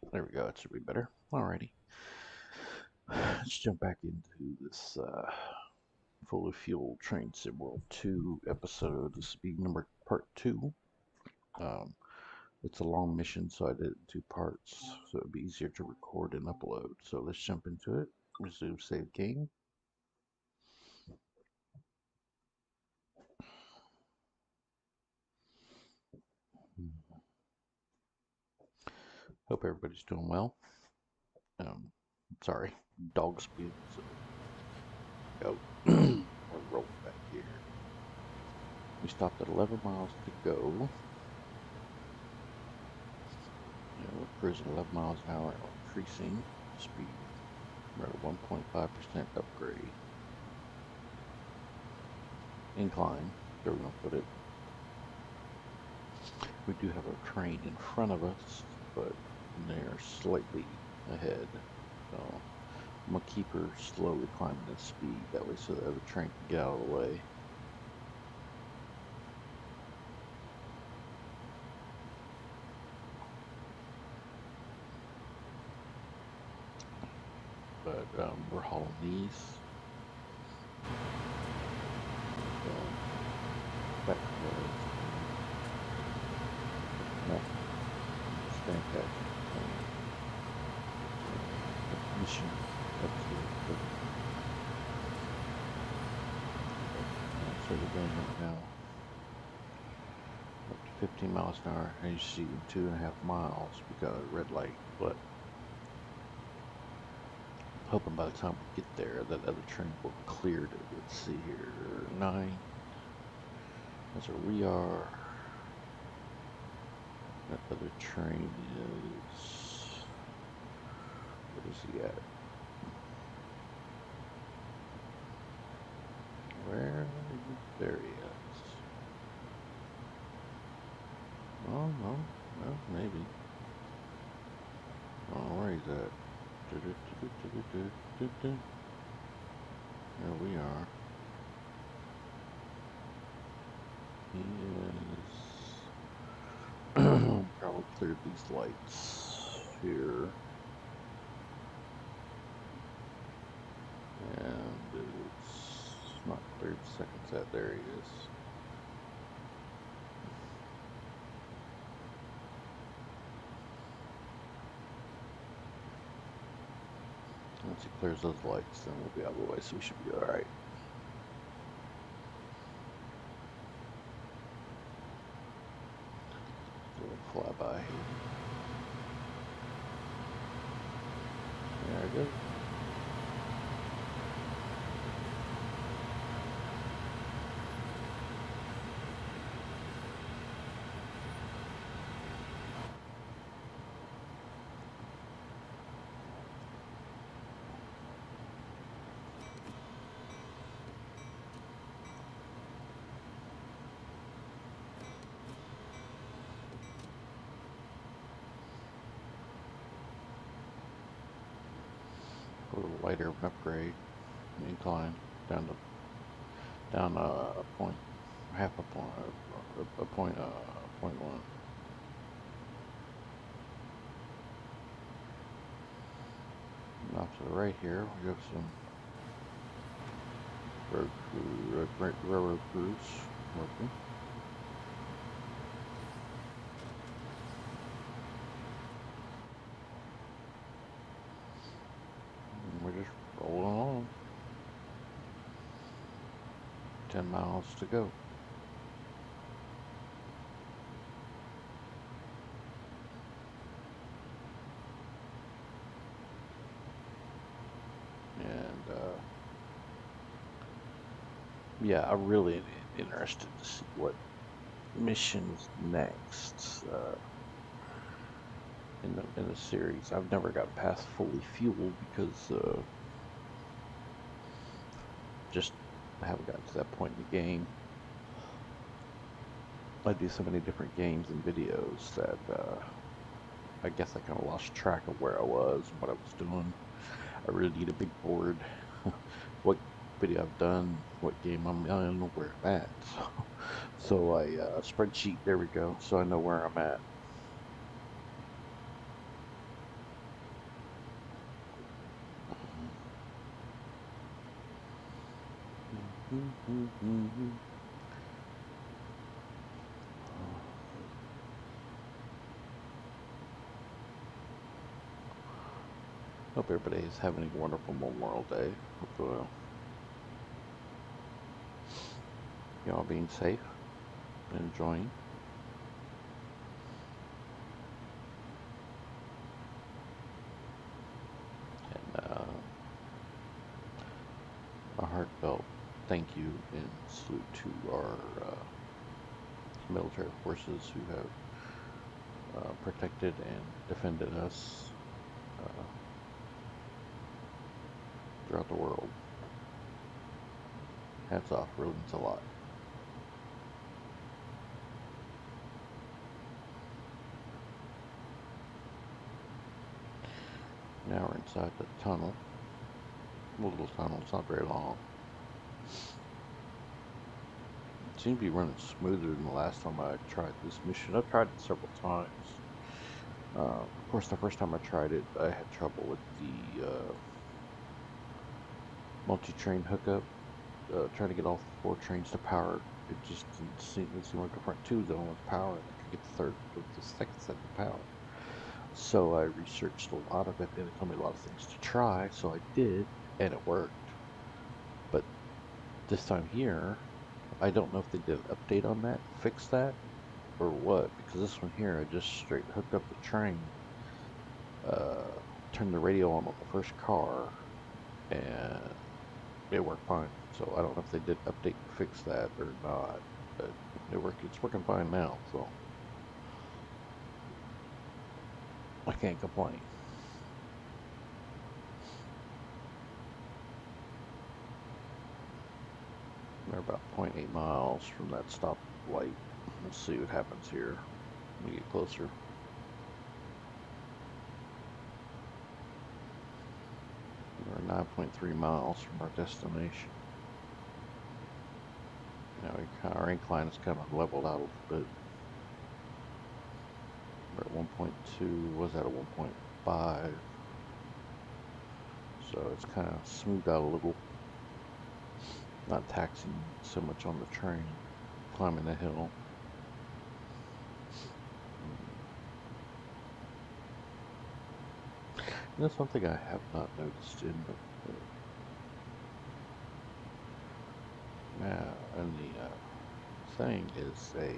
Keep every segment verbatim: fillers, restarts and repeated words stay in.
There we go, it should be better. Alrighty. Let's jump back into this uh, fully fueled Train Sim World two episode. This will be number part two. Um, it's a long mission, so I did it in two parts, so it'd be easier to record and upload. So let's jump into it. Resume save game. Hope everybody's doing well. Um, sorry, dog spewed. So go. We're rolling back here. We stopped at eleven miles to go. Yeah, we're cruising eleven miles an hour, increasing speed. We're at a one point five percent upgrade. Incline, there we're going to put it. We do have a train in front of us, but they're slightly ahead. So I'm going to keep her slowly climbing at speed, that way so the other train can get out of the way. But um, we're hauling these. So back to the no, stand catch. Mission up to the so we're going up now up to fifteen miles an hour. As you see, in two and a half miles we got a red light, but hoping by the time we get there that other train will have cleared it. Let's see here, nine. That's where we are. That other train is, what is he at? Where? There he is. Oh, no, well, maybe. Oh, where he's at? There we are. He is probably cleared these lights here. And it's not cleared the second set. There he is. Once he clears those lights, then we'll be out of the way, so we should be alright. We'll fly by. There it goes. A little lighter of an upgrade, incline down to down uh, a point, half a point, a, a point, uh, point one. And off to the right here, we have some road crew, uh, railroad crews working. We're just rolling on. Ten miles to go. And uh, yeah, I'm really interested to see what missions next uh, in the in the series. I've never got past fully fueled because uh, just I haven't gotten to that point in the game. I do so many different games and videos that uh, I guess I kind of lost track of where I was and what I was doing. I really need a big board. What video I've done, what game I'm in, where I'm at. So, so I uh, spreadsheet. There we go. So I know where I'm at. Hope everybody is having a wonderful Memorial Day. Hope uh, y'all being safe and enjoying. And uh, a heartfelt thank you and salute to our uh, military forces who have uh, protected and defended us uh, throughout the world. Hats off, really means a lot. Now we're inside the tunnel. A little tunnel, it's not very long. It seems to be running smoother than the last time I tried this mission. I've tried it several times. Uh, of course, the first time I tried it, I had trouble with the uh, multi-train hookup. Uh, trying to get all four trains to power. It just didn't seem, it seemed like the front two zone was power, and I could get the third, the second set to power. So I researched a lot of it, and it told me a lot of things to try. So I did, and it worked. But this time here, I don't know if they did an update on that, fix that, or what. Because this one here, I just straight hooked up the train, uh, turned the radio on on the first car, and it worked fine. So I don't know if they did update and fix that or not, but it worked. It's working fine now, so I can't complain. We're about zero point eight miles from that stop light. Let's see what happens here when we get closer. We're nine point three miles from our destination. Now we kind of, our incline is kind of leveled out a little bit. We're at one point two, was that a one point five? So it's kind of smoothed out a little. Not taxing so much on the train, climbing the hill. And that's one thing I have not noticed in the, the uh, and the uh, thing is a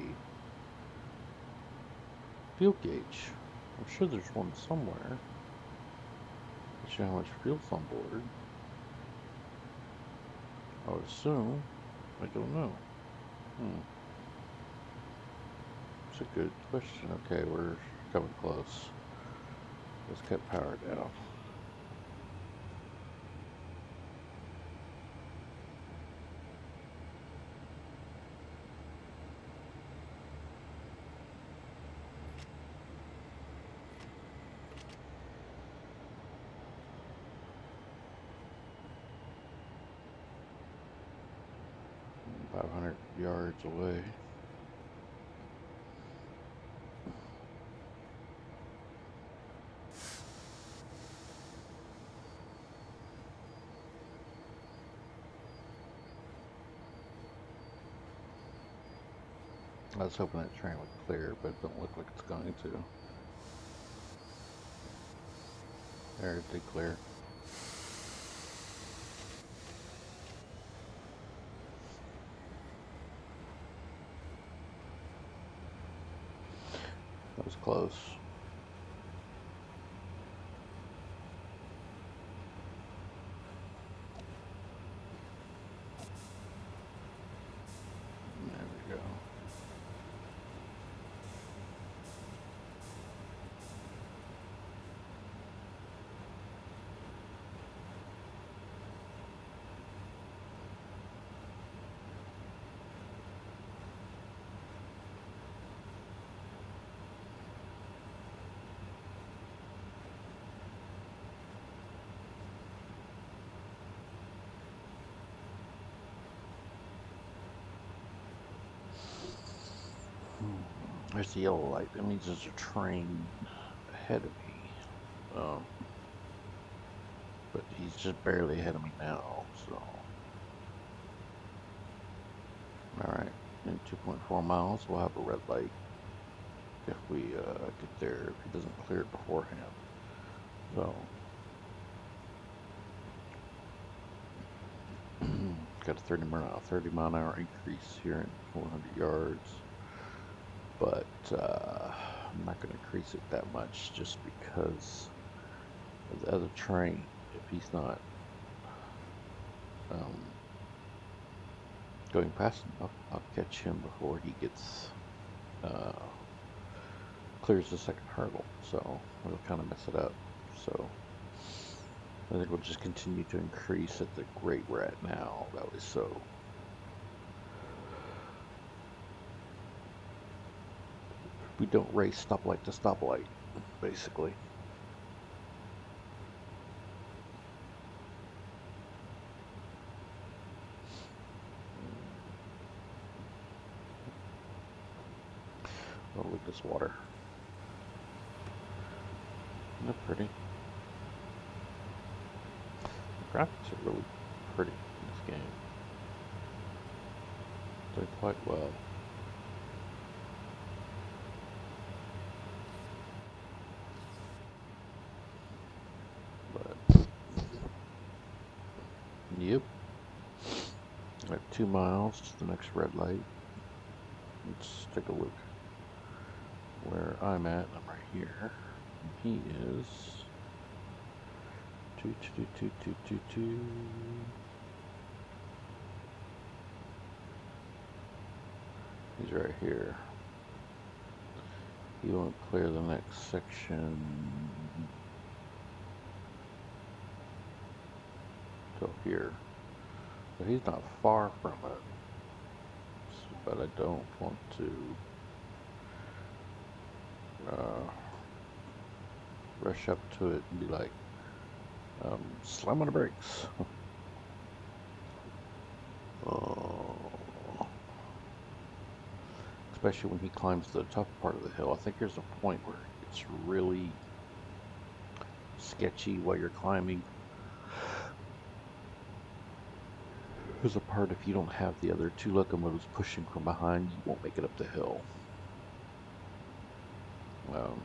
fuel gauge. I'm sure there's one somewhere. To show how much fuel's on board. I would assume. I don't know. Hmm. It's a good question. Okay, we're coming close. Let's cut power down. five hundred yards away. I was hoping that train would clear, but it don't look like it's going to. There, it did clear. That was close. There we go. There's the yellow light. That means there's a train ahead of me. Um, but he's just barely ahead of me now, so. Alright, in two point four miles, we'll have a red light if we uh, get there, if he doesn't clear it beforehand. So, got a thirty mile, thirty mile an hour increase here in four hundred yards, but uh, I'm not going to increase it that much just because of the other train. If he's not um, going fast enough, I'll catch him before he gets uh, clears the second hurdle, so it'll kind of mess it up. So I think we'll just continue to increase at the rate we're at now. That way, so we don't race stoplight to stoplight, basically. Oh, look at this water. Isn't that pretty? The graphics are really pretty in this game. Done quite well. But, yep. Got two miles to the next red light. Let's take a look where I'm at. I'm right here. He is two two two two two two. He's right here. He won't clear the next section till here, but he's not far from it. But I don't want to uh, rush up to it and be like, um, slam on the brakes. Oh. Especially when he climbs the tough part of the hill. I think there's a point where it's really sketchy while you're climbing. There's a part if you don't have the other two locomotives pushing from behind, you won't make it up the hill. Um,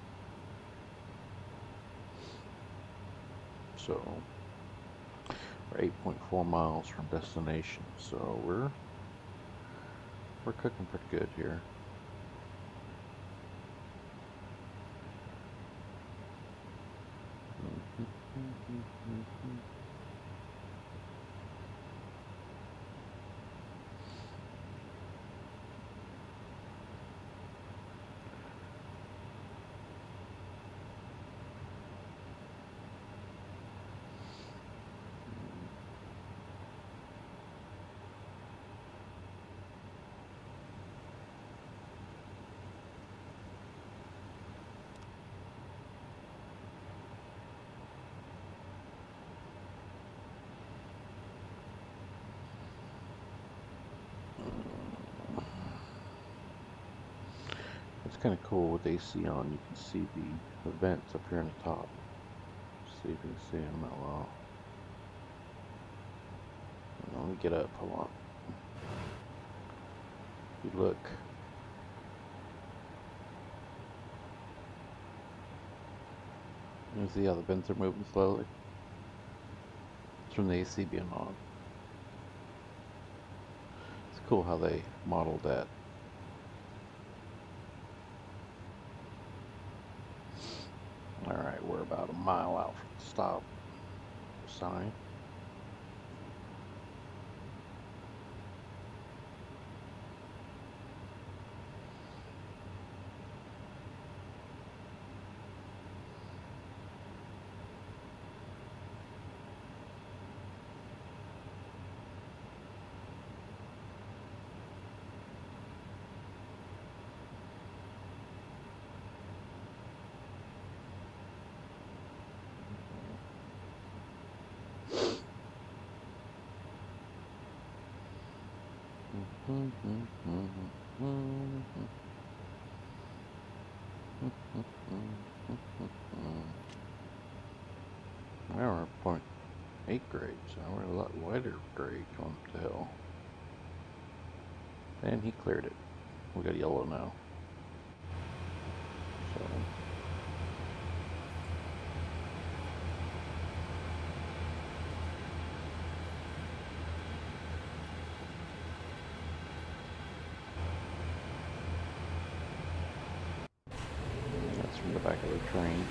so we're eight point four miles from destination, so we're we're cooking pretty good here. It's kind of cool with A C on. You can see the events up here on the top. See if you can see them that well. Let me get up. Hold on. If you look, you see how the vents are moving slowly. It's from the A C being on. It's cool how they modeled that. Alright, we're about a mile out from the stop sign. Now we're at point eight grade, so we're a lot wider grade going up the hill. And he cleared it. We got yellow now. So that's from the back of the train.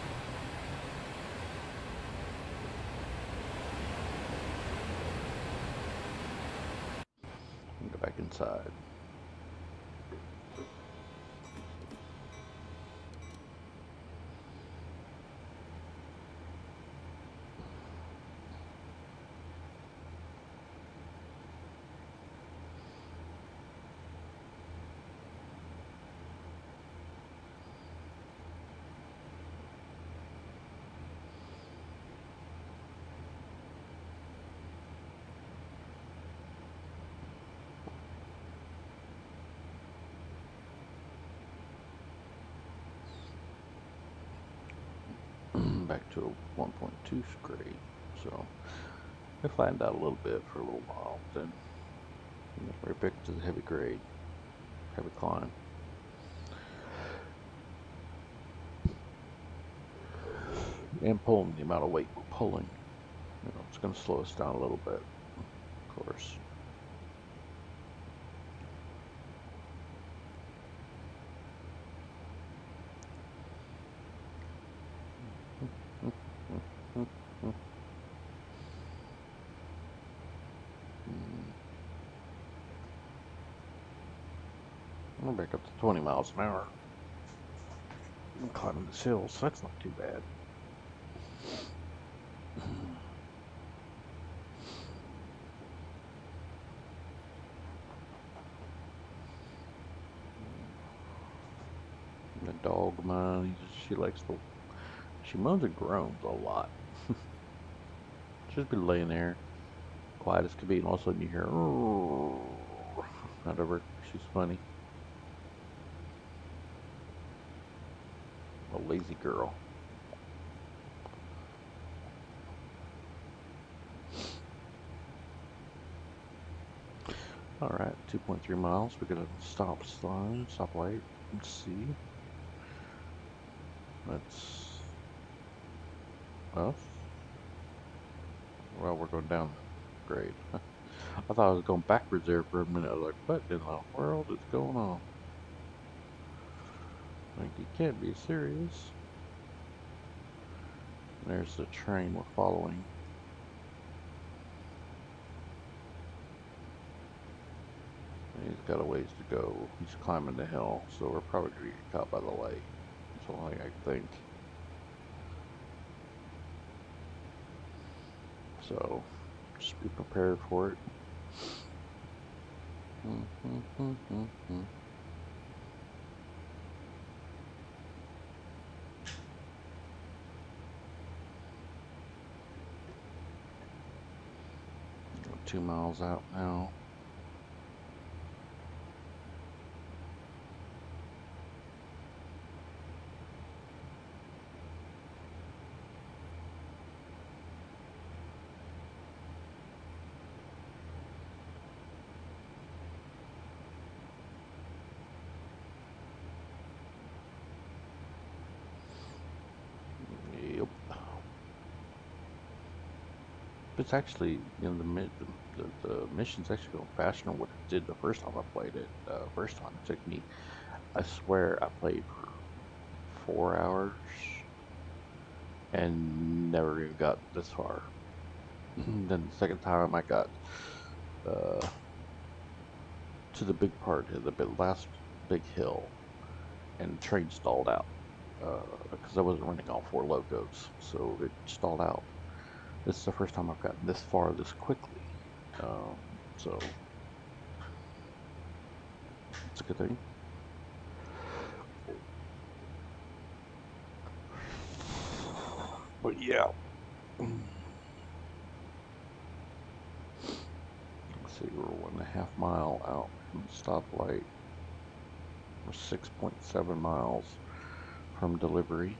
Go back inside. Back to a one point two grade. So it flattened out a little bit for a little while, then right back to the heavy grade, heavy climb. And pulling the amount of weight we're pulling, you know, it's going to slow us down a little bit, of course. We're back up to twenty miles an hour. I'm climbing this hill, so that's not too bad. The dog of mine, she likes to, she moans and groans a lot. She'll be laying there, quiet as can be, and all of a sudden you hear, out of her. She's funny. A lazy girl. Alright, two point three miles. We're gonna stop sign, stop light. Let's see. That's us. Well, we're going down the grade. I thought I was going backwards there for a minute. I was like, what in the world is going on? Like, you can't be serious. There's the train we're following. He's got a ways to go. He's climbing the hill, so we're probably going to get caught by the light. That's all I think. So, just be prepared for it. Two miles out now. Yep. It's actually, you know, the the, the mission's actually going faster than what it did the first time I played it. Uh, first time it took me, I swear, I played for four hours and never even got this far. Then the second time I got uh, to the big part, the big, last big hill, and the train stalled out because uh, I wasn't running all four locos, so it stalled out. This is the first time I've gotten this far this quickly, um, so it's a good thing. But yeah. Let's see, we're one and a half mile out from the stoplight. We're six point seven miles from delivery.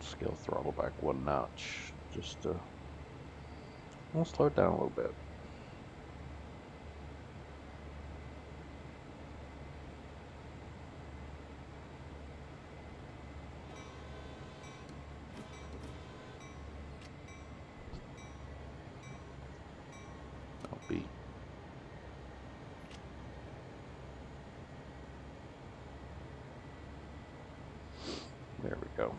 Scale throttle back one notch, just to, I'll slow it down a little bit. I'll be. There we go.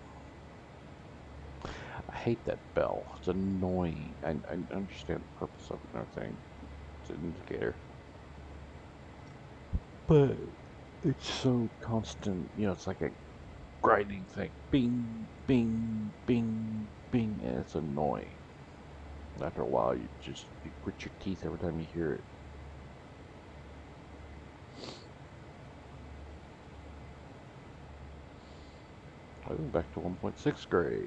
I hate that bell. It's annoying. I, I understand the purpose of it and everything. It's an indicator. But it's so constant, you know, it's like a grinding thing. Bing, bing, bing, bing, and it's annoying. After a while, you just you grit your teeth every time you hear it. I went back to one point six gray.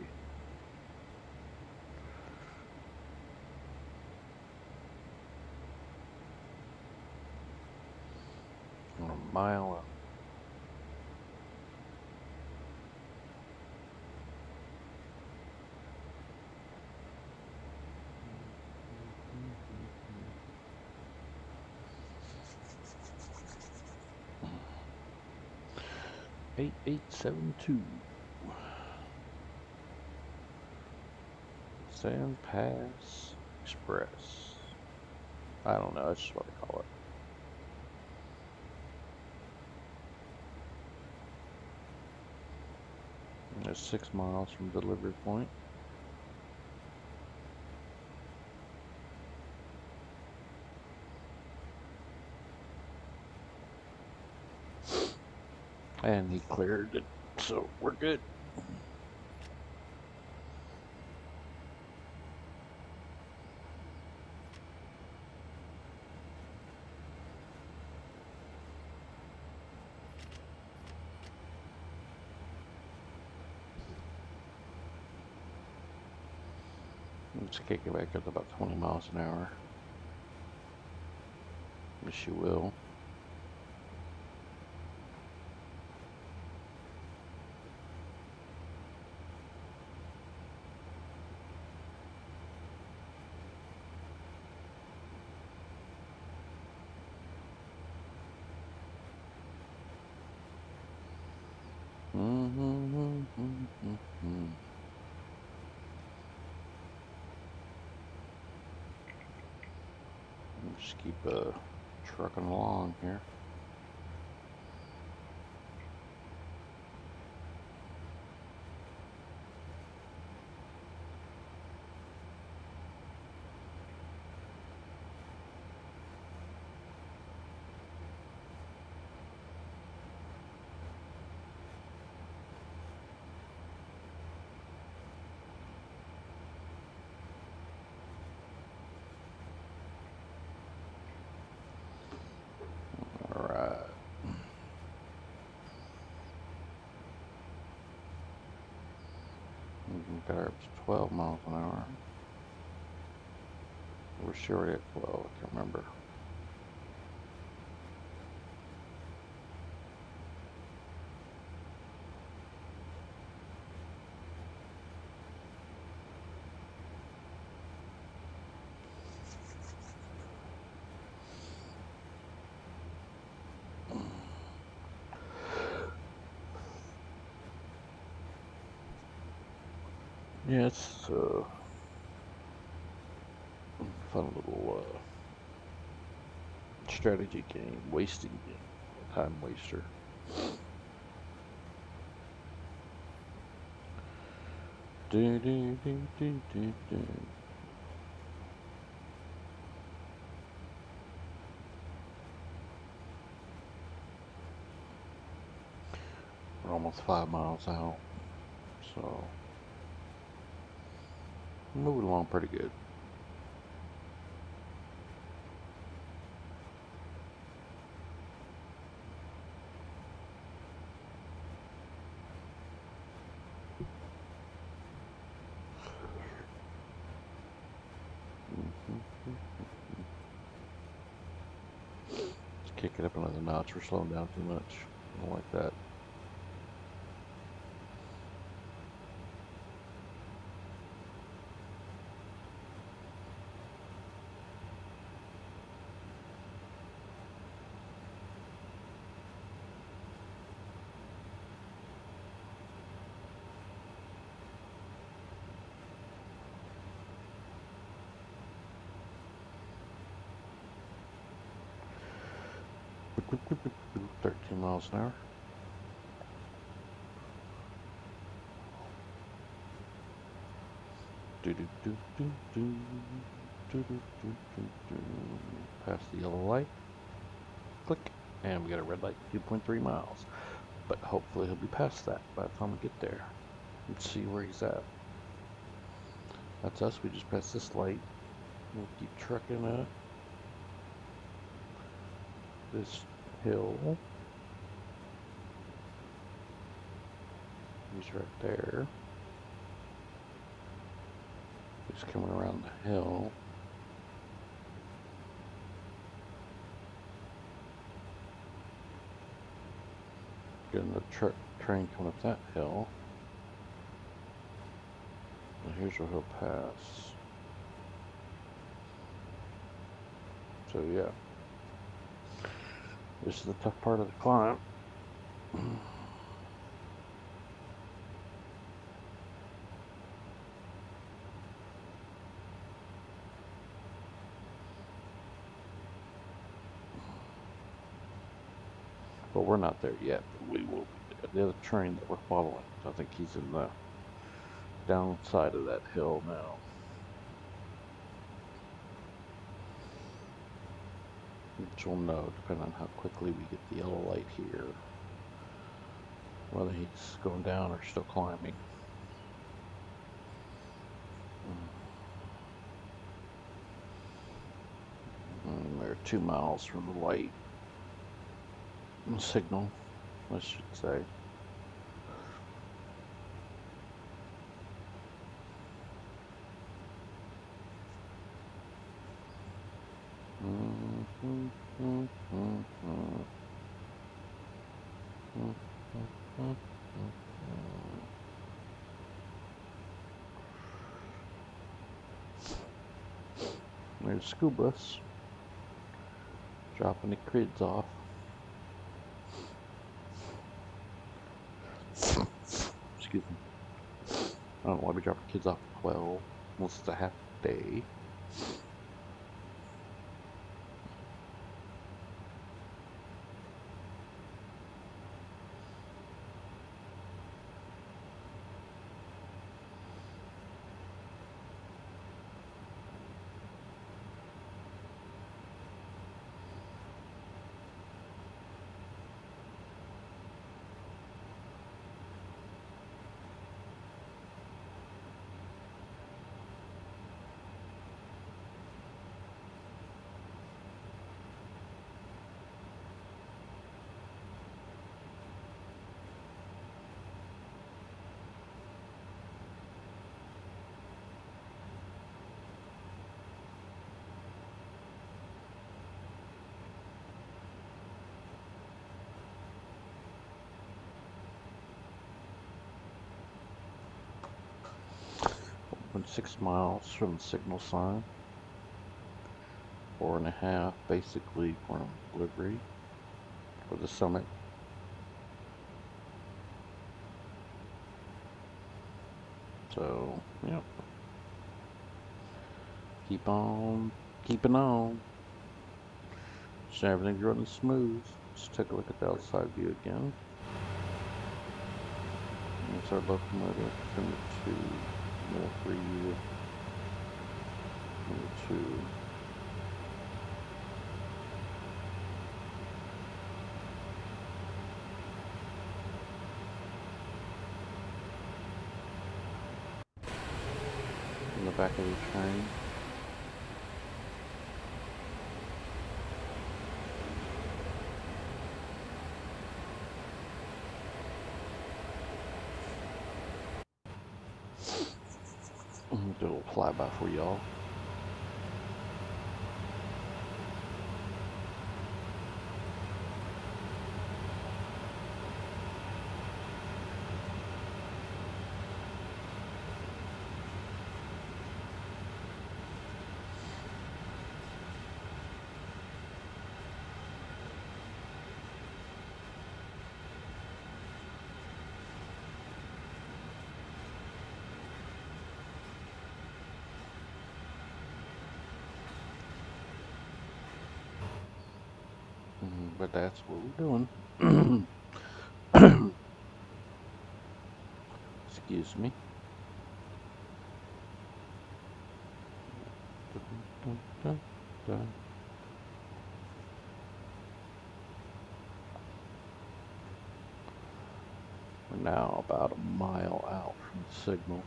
On a mile. eight eight seven two. Sand Pass Express. I don't know, that's just what I call it. And it's six miles from delivery point. And he cleared it, so we're good. Let's kick it back up to about twenty miles an hour. Yes, you will. Mm-hmm, mm-hmm, mm-hmm. Just keep uh, trucking along here. Alright. We got her up to twelve miles an hour. We're sure at twelve, I can't remember. Yeah, it's uh, fun little uh, strategy game, wasting game, time waster. Do, do, do, do, do, do. We're almost five miles out, so moving along pretty good. Let's kick it up another notch. We're slowing down too much. I don't like that. thirteen miles an hour. Do do do do do do do do do do. Past the yellow light. Click, and we got a red light. two point three miles. But hopefully he'll be past that by the time we get there. Let's see where he's at. That's us. We just passed this light. We'll keep trucking up this hill. He's right there. He's coming around the hill. Getting the truck train coming up that hill. And here's where he'll pass. So yeah, this is the tough part of the climb. But we're not there yet. We will be there. The other train that we're following, I think he's in the downside of that hill now. Which we'll know depending on how quickly we get the yellow light here. Whether he's going down or still climbing. And we're two miles from the light. Signal, I should say. Mm-hmm, mm-hmm, mm-hmm. Mm-hmm, mm-hmm. There's a school bus dropping the kids off. Excuse me. I don't know why we drop the kids off at twelve. Unless it's a half day. Six miles from the signal sign. Four and a half, basically, from delivery for the summit. So, yeah. Keep on, keeping on. So everything's running smooth. Let's take a look at the outside view again. It's our locomotive, number two. Number three, number two. In the back of the train. Do a little flyby for y'all. Mm, but that's what we're doing. Excuse me. Dun, dun, dun, dun. We're now about a mile out from the signal.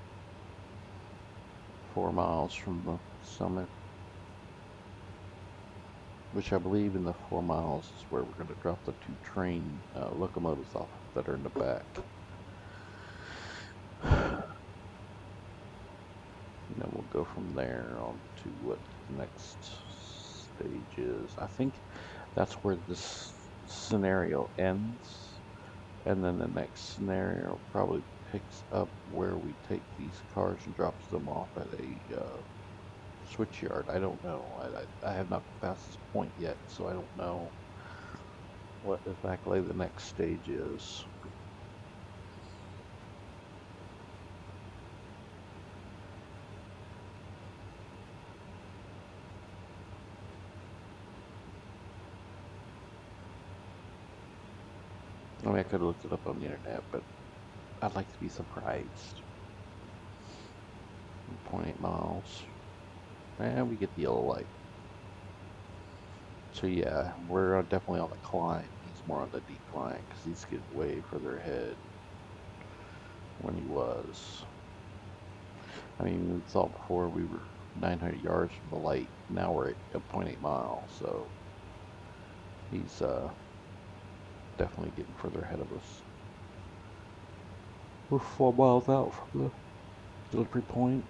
Four miles from the summit. Which I believe in the four miles is where we're going to drop the two train uh, locomotives off that are in the back. And then we'll go from there on to what the next stage is. I think that's where this scenario ends. And then the next scenario probably picks up where we take these cars and drops them off at a uh, switch yard. I don't know. I, I, I have not passed this point yet, so I don't know what exactly the next stage is. I mean, I could have looked it up on the internet, but I'd like to be surprised. zero point eight miles. And we get the yellow light. So yeah, we're definitely on the climb. He's more on the decline because he's getting way further ahead when he was. I mean, we thought before we were nine hundred yards from the light. Now we're at zero point eight miles, so he's uh, definitely getting further ahead of us. We're four miles out from the delivery point.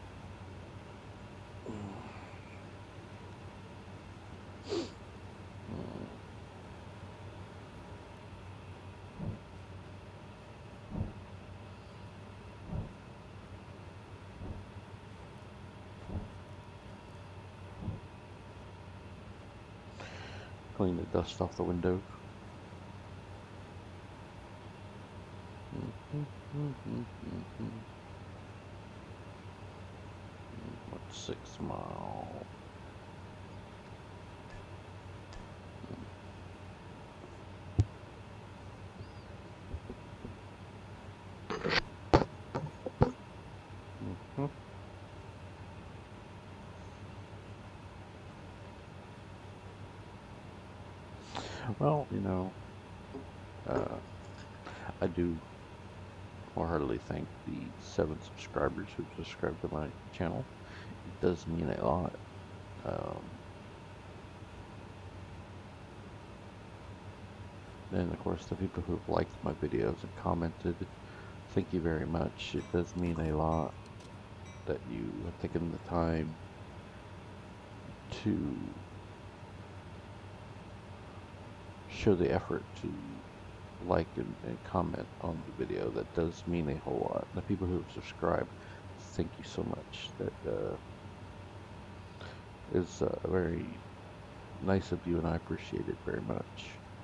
Clean the dust off the windows. What's six mile? Mm-hmm. Well, you know, uh, I do wholeheartedly thank the seven subscribers who subscribed to my channel. It does mean a lot. Um, and of course, the people who have liked my videos and commented, thank you very much. It does mean a lot that you have taken the time to show the effort to like and, and comment on the video. That does mean a whole lot. The people who have subscribed, thank you so much. That uh, is uh, very nice of you, and I appreciate it very much.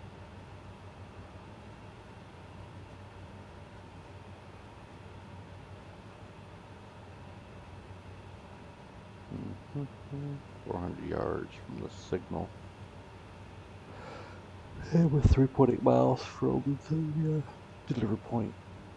four hundred yards from the signal. And we're three point eight miles from the uh, delivery point.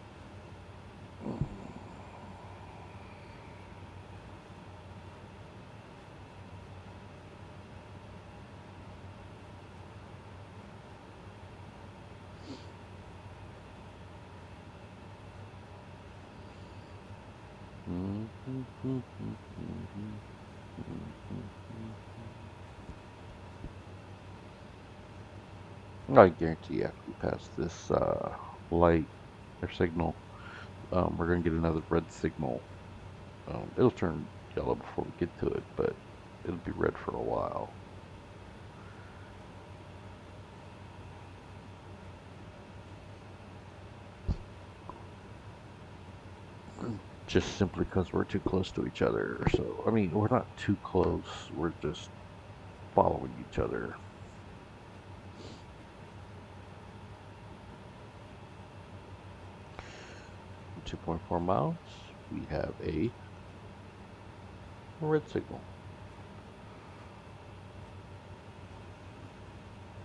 I guarantee after we pass this uh, light or signal, um, we're going to get another red signal. Um, it'll turn yellow before we get to it, but it'll be red for a while. Just simply because we're too close to each other. So, I mean, we're not too close. We're just following each other. two point four miles, we have a red signal.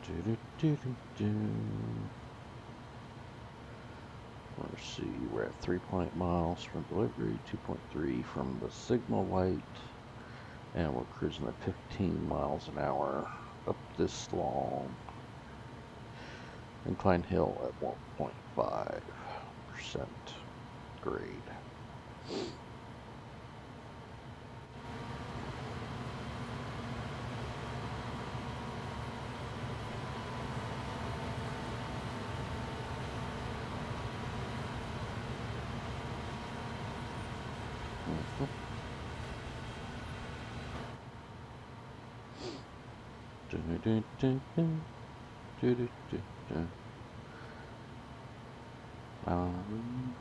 Do, do, do, do. Let's see, we're at three point miles from delivery, two point three from the signal light, and we're cruising at fifteen miles an hour up this long incline hill at one point five percent grade. Mm-hmm. Do, do, do, do, do, do, do, do. Um,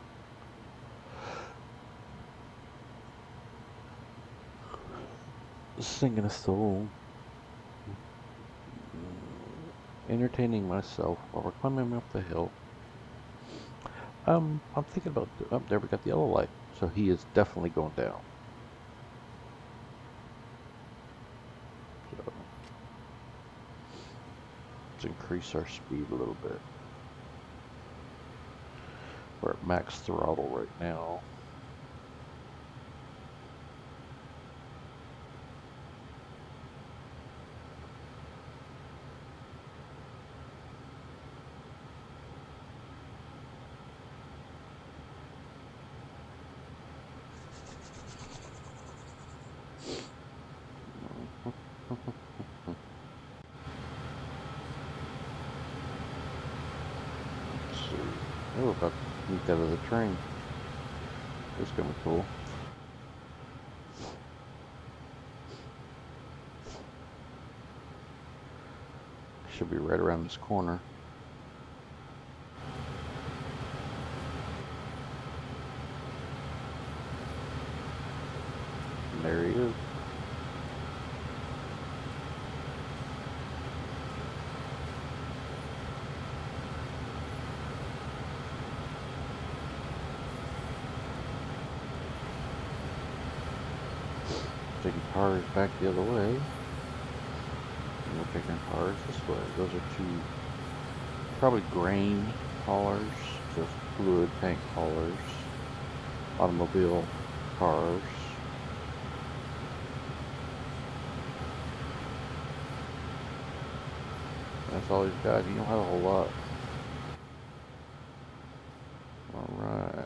singing a song, entertaining myself while we're climbing up the hill. Um, I'm thinking about, oh, there we got the yellow light, so he is definitely going down. So, let's increase our speed a little bit. We're at max throttle right now. Let's see. Oh, we're about to sneak out of the train. That's gonna be cool. Should be right around this corner. And there he is. Taking cars back the other way. And we're taking cars this way. Those are two, probably grain haulers, just fluid tank haulers, automobile cars. That's all he's got. He don't have a whole lot. All right.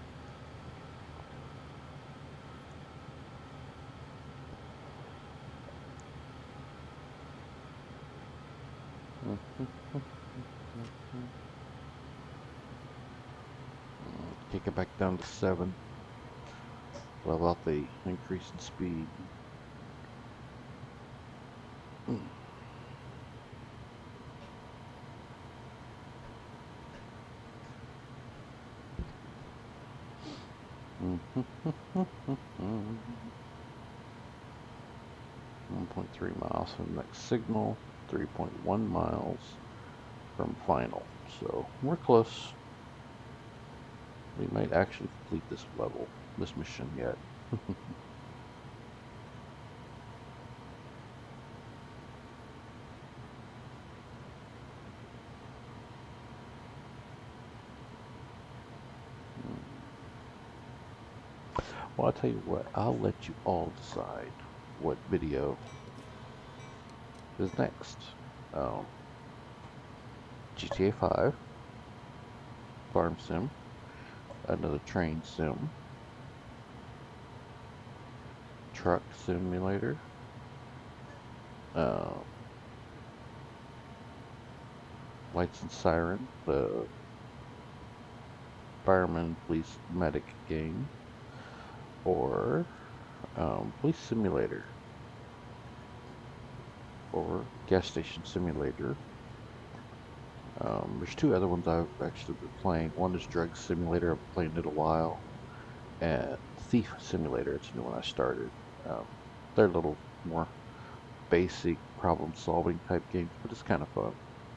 Kick it back down to seven. Level out the increase in speed. one point three miles from the next signal, three point one miles from final. So we're close. We might actually complete this level, this mission yet. Well, I'll tell you what, I'll let you all decide what video is next. Um, G T A five, Farm Sim, another train sim, truck simulator, uh, Lights and Siren, the fireman police medic game, or um, police simulator, or gas station simulator. Um, there's two other ones I've actually been playing. One is drug simulator. I've been playing it a while, and thief simulator. It's the new one I started. Um, they're a little more basic problem-solving type games, but it's kind of fun.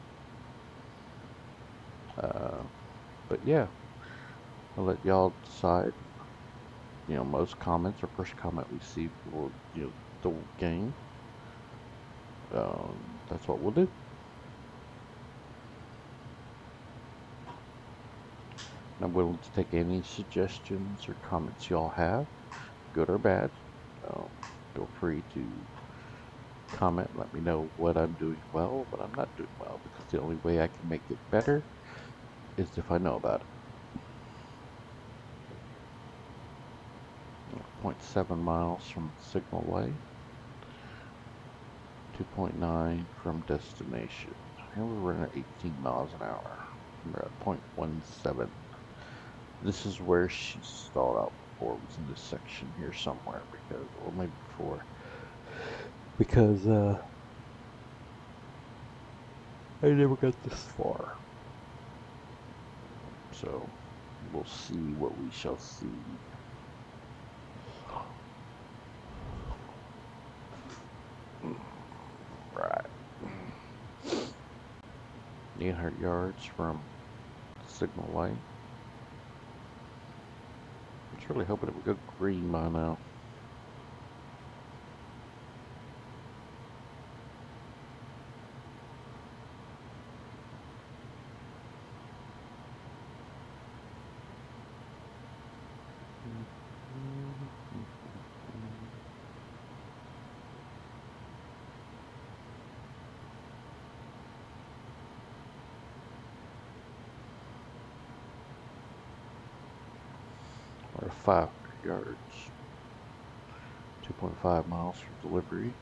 Uh, but yeah, I'll let y'all decide. You know, most comments or first comment we see for, you know, the game. Um, that's what we'll do. I'm willing to take any suggestions or comments y'all have, good or bad. Um, feel free to comment, let me know what I'm doing well, what I'm not doing well, because the only way I can make it better is if I know about it. zero point seven miles from signal light, two point nine from destination. And we're running at eighteen miles an hour. We're at zero point one seven. This is where she stalled out before, was in this section here somewhere, because, or maybe before, because uh, I never got this far. So we'll see what we shall see. Right. eight hundred yards from signal light. I was really hoping it would go green by now. Or five hundred yards. two point five miles from delivery.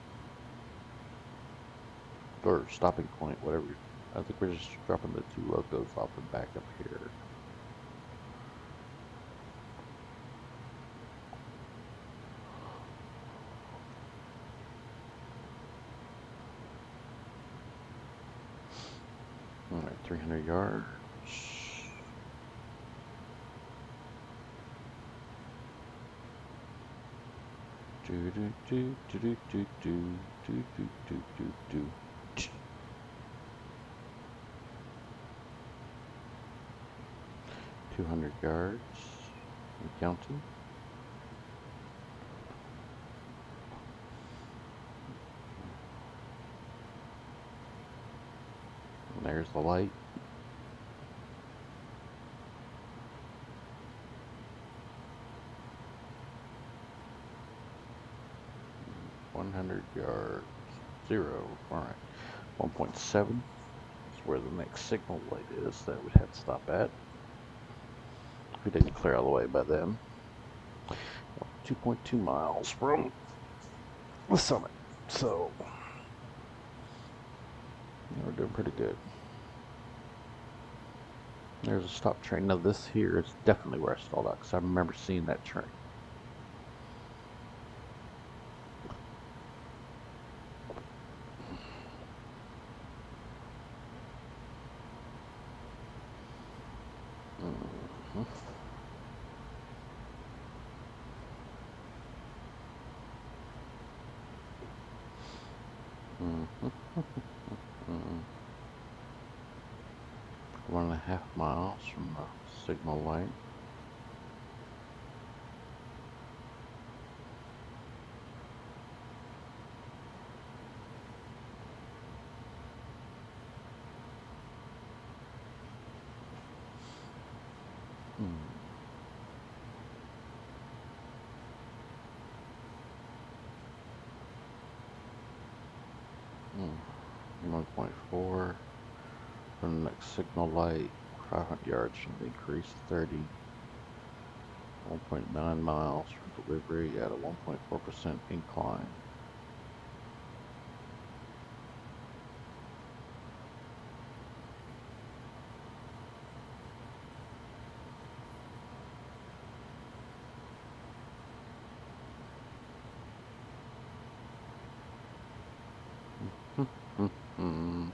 Or stopping point, whatever. I think we're just dropping the two locos off and back up here. Alright, three hundred yards. Do do do do do do do do do do do do. Two hundred yards. And counting. And there's the light. one hundred yards. Zero. Alright. one point seven is where the next signal light is that we'd have to stop at. If we didn't clear all the way by then. two point two miles from the summit. So, yeah, we're doing pretty good. There's a stop train. Now this here is definitely where I stalled out, because I remember seeing that train. Mm-hmm. Mm-hmm. Mm-hmm. One and a half miles from the signal light. Mm. Mm. one point four from the next signal light. five hundred yards from the increase thirty. one point nine miles from delivery at a one point four percent incline. Mm-hmm.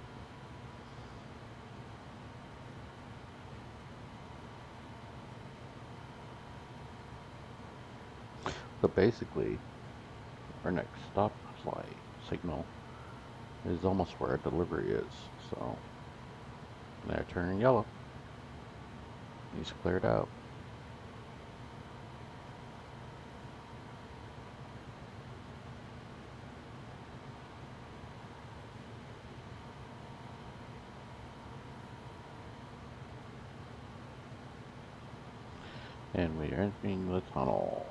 So basically, our next stop light signal is almost where our delivery is. So they're turning yellow. He's cleared out. And we are entering the tunnel.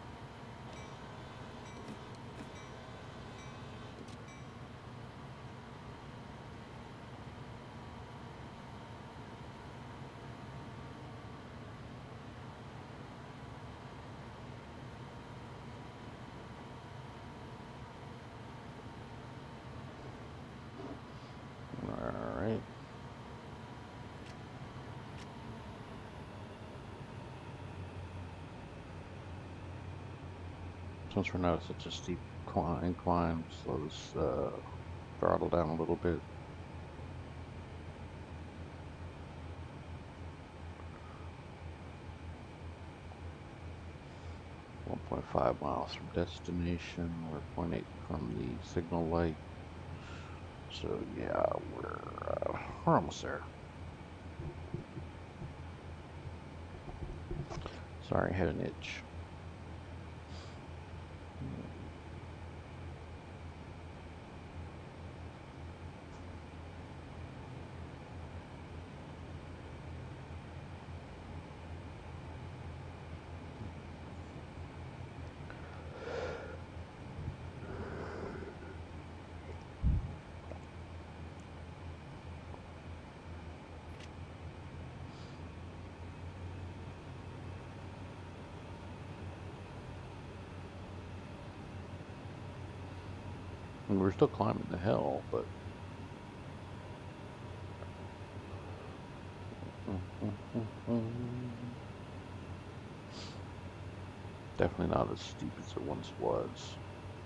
Alright. Since we're not such a steep climb, incline, slow this uh, throttle down a little bit. one point five miles from destination. We're zero point eight from the signal light. So yeah, we're uh, we're almost there. Sorry, I had an itch. And we're still climbing the hill, but definitely not as steep as it once was.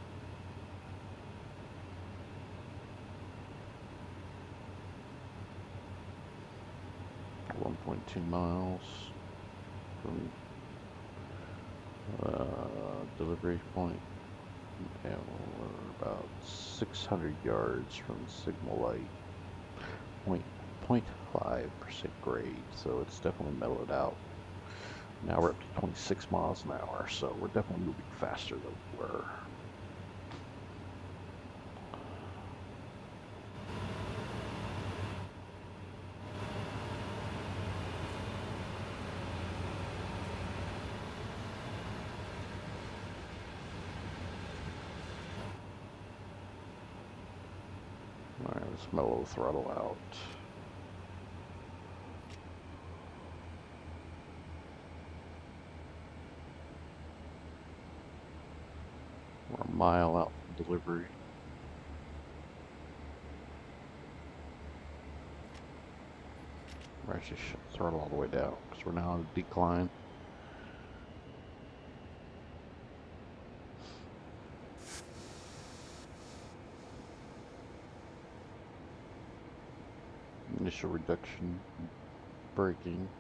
one point two miles from uh, delivery point, and we're about six hundred yards from signal light. zero point five percent grade, so it's definitely mellowed out. Now we're up to twenty-six miles an hour, so we're definitely moving faster than we were. Alright, let's mellow the throttle out. We're a mile out from delivery. We're actually shut the throttle all the way down because we're now on a decline. Initial reduction, braking.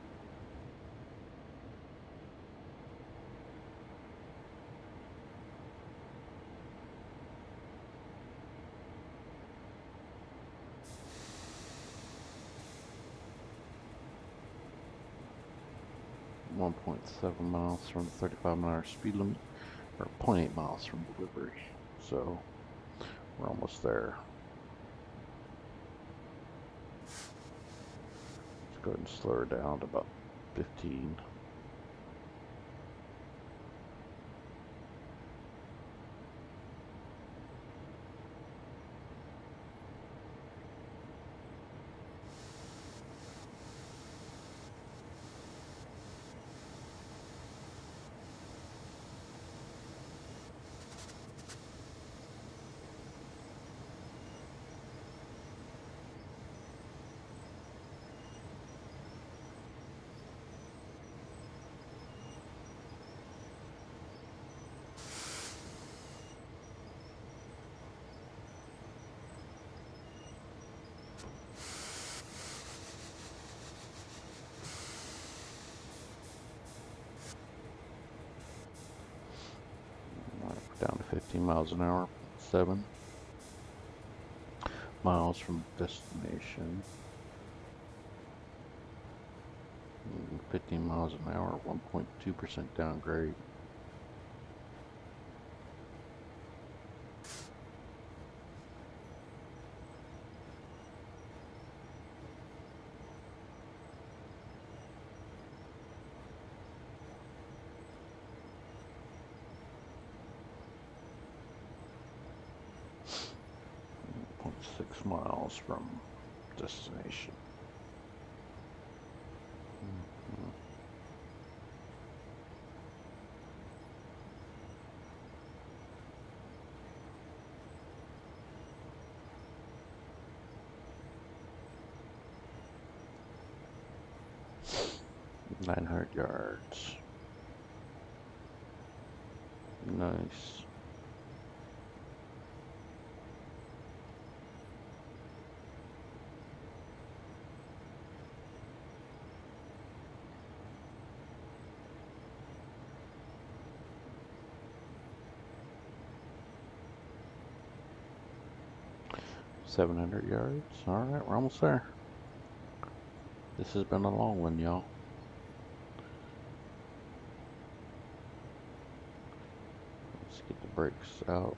one point seven miles from the thirty-five mile an hour speed limit, or zero point eight miles from delivery. So we're almost there. Let's go ahead and slow her down to about fifteen. Down to fifteen miles an hour, seven miles from destination. fifteen miles an hour, one point two percent downgrade. six miles from destination. Mm-hmm. nine hundred yards. Nice. seven hundred yards. Alright, we're almost there. This has been a long one, y'all. Let's get the brakes out.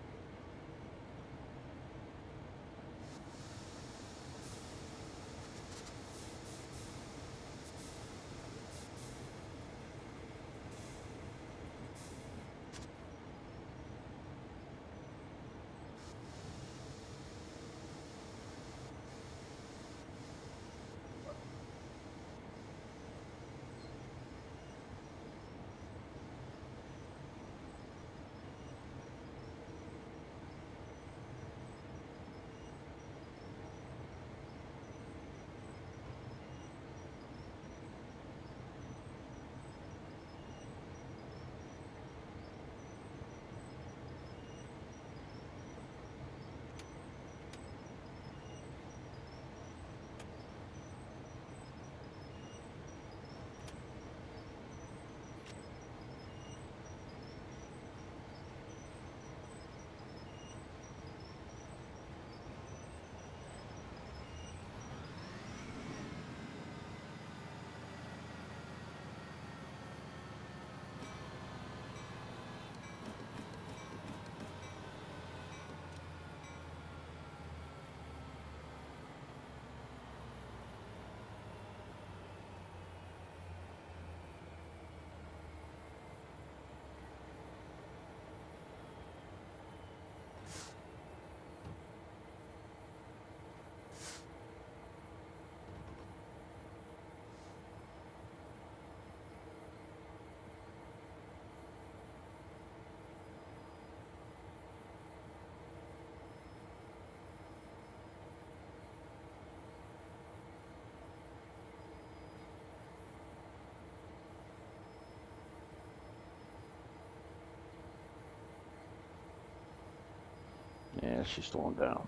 Yeah, she's slowing down.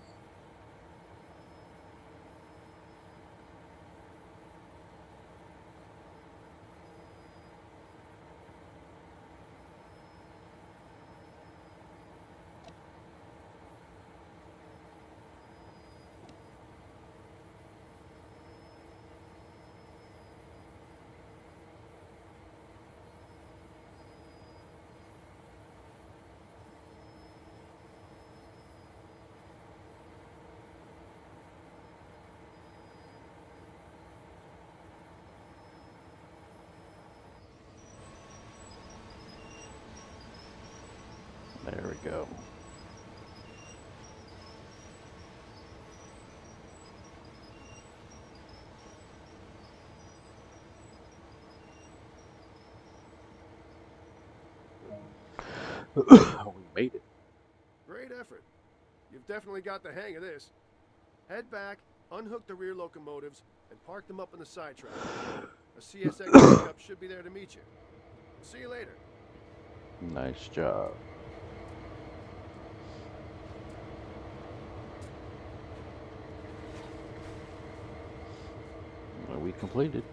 There we go. We made it. Great effort. You've definitely got the hang of this. Head back, unhook the rear locomotives, and park them up on the sidetrack. A C S X pickup should be there to meet you. See you later. Nice job. Well, we completed.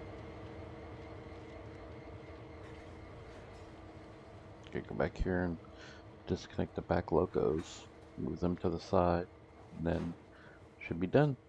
Okay, go back here and disconnect the back locos, move them to the side, and then should be done.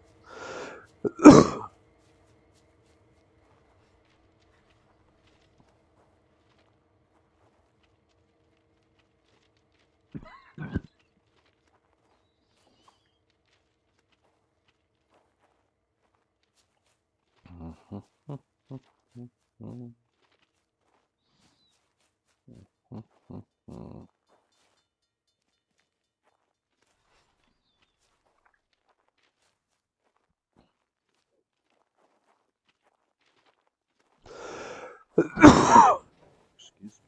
Excuse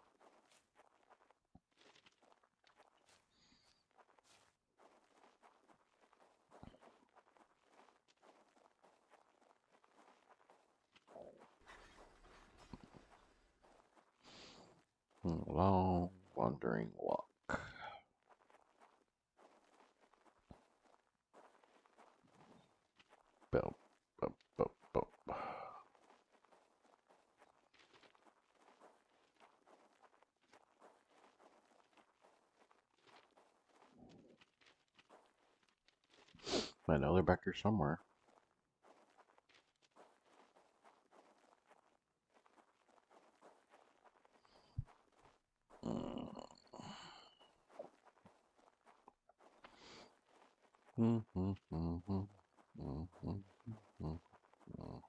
me. Long wandering walk. Bell, bell, bell, bell. I know they're back here somewhere. Mm. Mm, mm, mm, mm, mm, mm, mm,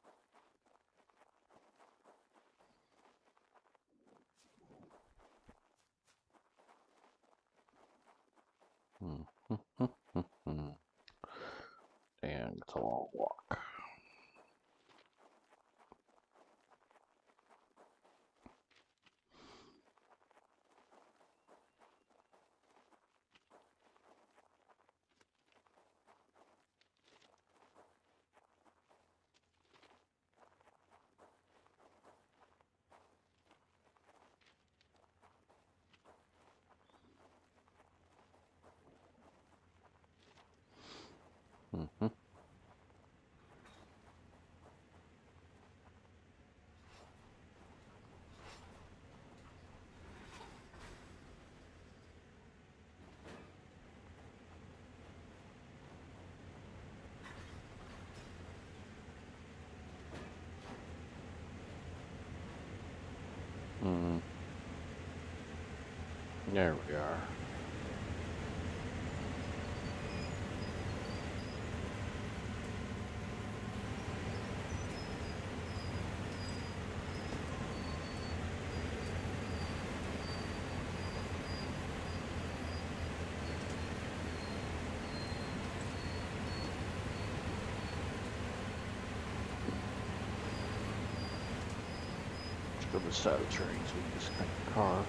mm, mm, mm, mm, mm. And it's a long walk. Mm-hmm. Mm. There we are. Let's go to the side of the train so we can disconnect the car.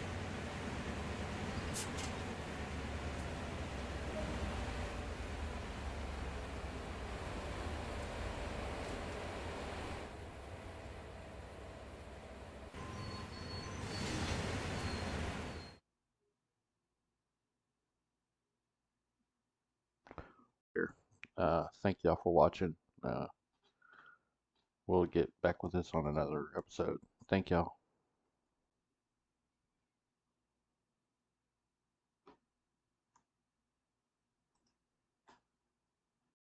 Here. Uh, thank y'all for watching. Uh, we'll get back with this on another episode. Thank y'all.